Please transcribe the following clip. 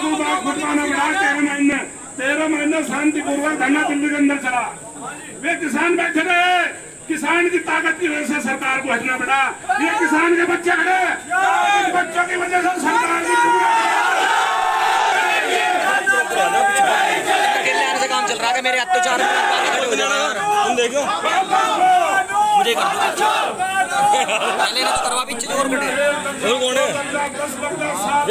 फुटवाना बढ़ा 13 महीने शांतिपूर्वक धरना दिल्ली के अंदर चला। वे किसान बैठे रहे, किसान की ताकत की वजह से सरकार को हटना पड़ा। ये किसान के बच्चे खड़े, इन बच्चों की वजह से सरकार से काम चल रहा है। मेरे हाथ तो 4 खड़े हो जाना यार, तुम देखो मुझे कर दो पहले ना तो करवा पीछे और कटे। कौन है?